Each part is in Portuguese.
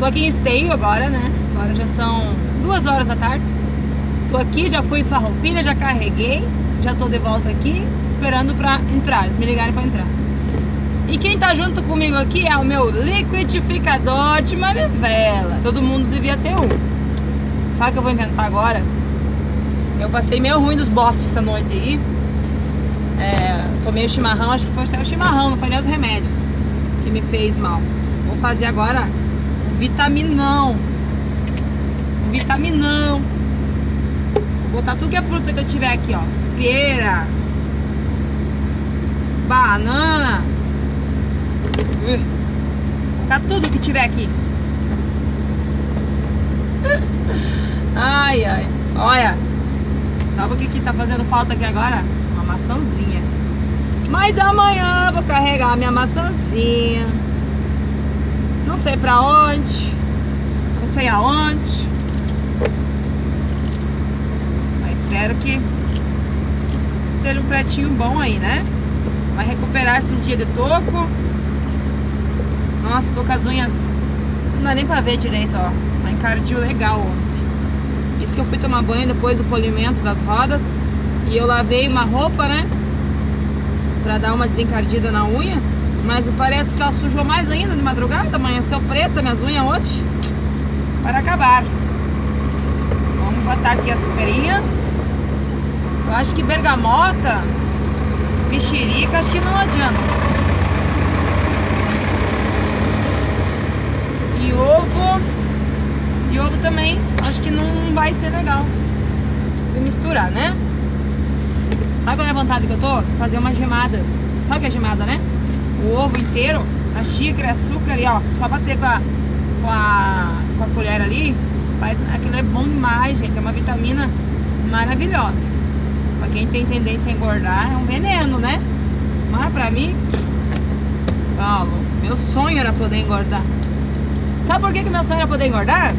aqui em Esteio agora, né? Agora já são 2 horas da tarde. Tô aqui, já fui em Farroupilha, já carreguei. Já tô de volta aqui, esperando pra entrar. Eles me ligaram pra entrar. E quem tá junto comigo aqui é o meu liquidificador de manivela. Todo mundo devia ter um. Sabe o que eu vou inventar agora? Eu passei meio ruim dos bofs essa noite aí. Tomei o chimarrão, acho que foi até o chimarrão, não foi nem os remédios que me fez mal. Vou fazer agora um vitaminão. Um vitaminão. Vou botar tudo que é fruta que eu tiver aqui, ó. Pera, banana. Vou botar tudo que tiver aqui. Ai, ai. Olha. Sabe o que tá fazendo falta aqui agora? Uma maçãzinha. Mas amanhã vou carregar minha maçãzinha. Não sei pra onde. Não sei aonde. Mas espero que seja um fretinho bom aí, né? Vai recuperar esses dias de toco. Nossa, tô com as unhas. Não dá nem pra ver direito, ó. Tá encardiu legal ontem. Isso que eu fui tomar banho depois do polimento das rodas. E eu lavei uma roupa, né? Pra dar uma desencardida na unha. Mas parece que ela sujou mais ainda de madrugada. Amanheceu preta minhas unhas hoje. Para acabar. Vamos botar aqui as perinhas. Eu acho que bergamota, mexerica, acho que não adianta. E ovo também, acho que não vai ser legal de misturar, né? Sabe qual é a vontade que eu tô? Fazer uma gemada. Sabe o que é gemada, né? O ovo inteiro, a xícara, açúcar ali, ó. Só bater com a colher ali. Aquilo é bom demais, gente. É uma vitamina maravilhosa. Pra quem tem tendência a engordar, é um veneno, né? Mas pra mim, Paulo, meu sonho era poder engordar. Sabe por que meu sonho era poder engordar?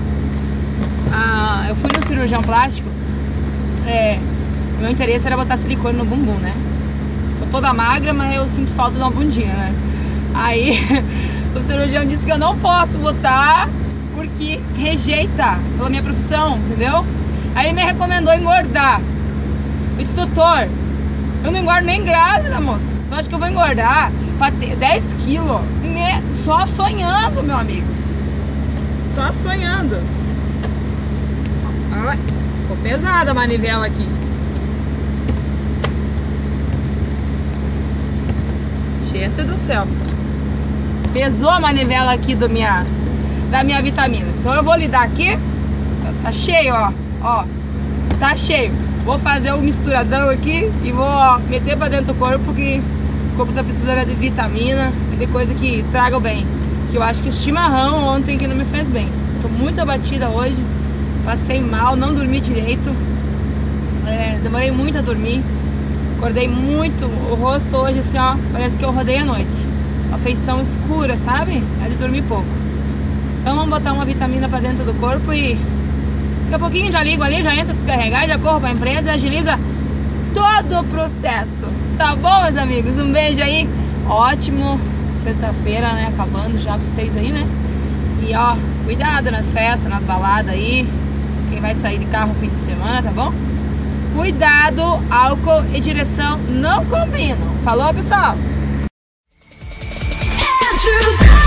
Eu fui no cirurgião plástico. Meu interesse era botar silicone no bumbum, né? Tô toda magra, mas eu sinto falta de uma bundinha, né? Aí o cirurgião disse que eu não posso botar porque rejeita pela minha profissão, entendeu? Aí ele me recomendou engordar. Eu disse, doutor, eu não engordo nem grávida, moça. Eu acho que eu vou engordar pra ter 10 quilos. Só sonhando, meu amigo. Só sonhando. Ai, ficou pesada a manivela aqui. Gente do céu. Pesou a manivela aqui da minha vitamina. Então eu vou lidar aqui. Tá cheio, ó. Tá cheio. Vou fazer um misturadão aqui e vou meter pra dentro do corpo, que o corpo tá precisando de vitamina e de coisa que traga o bem. Que eu acho que o chimarrão ontem que não me fez bem. Tô muito abatida hoje. Passei mal, não dormi direito. Demorei muito a dormir. Acordei muito. O rosto hoje assim, ó, parece que eu rodei a noite. Uma feição escura, sabe? É de dormir pouco. Então vamos botar uma vitamina pra dentro do corpo e daqui a pouquinho já ligo ali, já entra descarregar, já corro pra empresa e agiliza todo o processo. Tá bom, meus amigos? Um beijo aí. Ótimo. Sexta-feira, né? Acabando já pra vocês aí, né? E ó, cuidado nas festas, nas baladas aí. Quem vai sair de carro no fim de semana, tá bom? Cuidado, álcool e direção não combinam. Falou, pessoal?